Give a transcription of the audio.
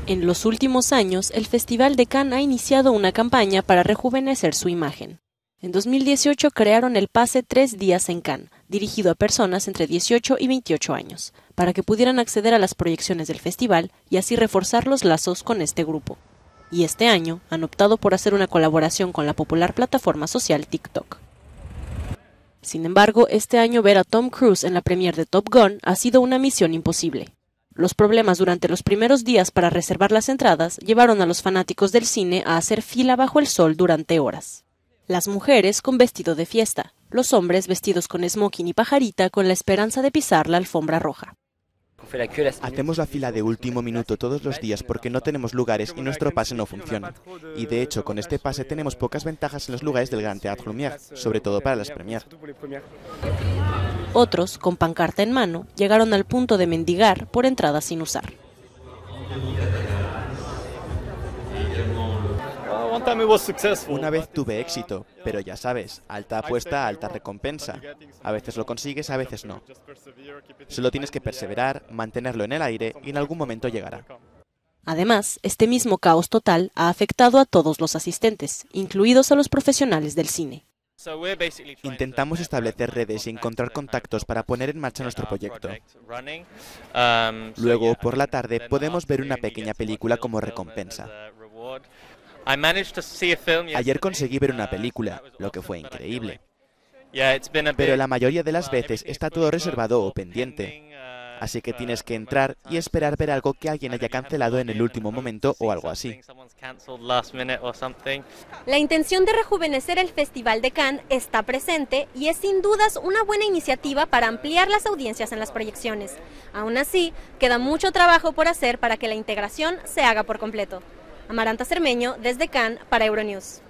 En los últimos años, el Festival de Cannes ha iniciado una campaña para rejuvenecer su imagen. En 2018 crearon el pase 3 días en Cannes, dirigido a personas entre 18 y 28 años, para que pudieran acceder a las proyecciones del festival y así reforzar los lazos con este grupo. Y este año han optado por hacer una colaboración con la popular plataforma social TikTok. Sin embargo, este año ver a Tom Cruise en la premiere de Top Gun ha sido una misión imposible. Los problemas durante los primeros días para reservar las entradas llevaron a los fanáticos del cine a hacer fila bajo el sol durante horas. Las mujeres con vestido de fiesta, los hombres vestidos con smoking y pajarita con la esperanza de pisar la alfombra roja. Hacemos la fila de último minuto todos los días porque no tenemos lugares y nuestro pase no funciona. Y de hecho, con este pase tenemos pocas ventajas en los lugares del Grand Théâtre Lumière, sobre todo para las premières. Otros, con pancarta en mano, llegaron al punto de mendigar por entradas sin usar. Una vez tuve éxito, pero ya sabes, alta apuesta, alta recompensa. A veces lo consigues, a veces no. Solo tienes que perseverar, mantenerlo en el aire y en algún momento llegará. Además, este mismo caos total ha afectado a todos los asistentes, incluidos a los profesionales del cine. Intentamos establecer redes y encontrar contactos para poner en marcha nuestro proyecto. Luego, por la tarde, podemos ver una pequeña película como recompensa. Ayer conseguí ver una película, lo que fue increíble. Pero la mayoría de las veces está todo reservado o pendiente. Así que tienes que entrar y esperar ver algo que alguien haya cancelado en el último momento o algo así. La intención de rejuvenecer el Festival de Cannes está presente y es sin dudas una buena iniciativa para ampliar las audiencias en las proyecciones. Aún así, queda mucho trabajo por hacer para que la integración se haga por completo. Amaranta Cermeño, desde Cannes, para Euronews.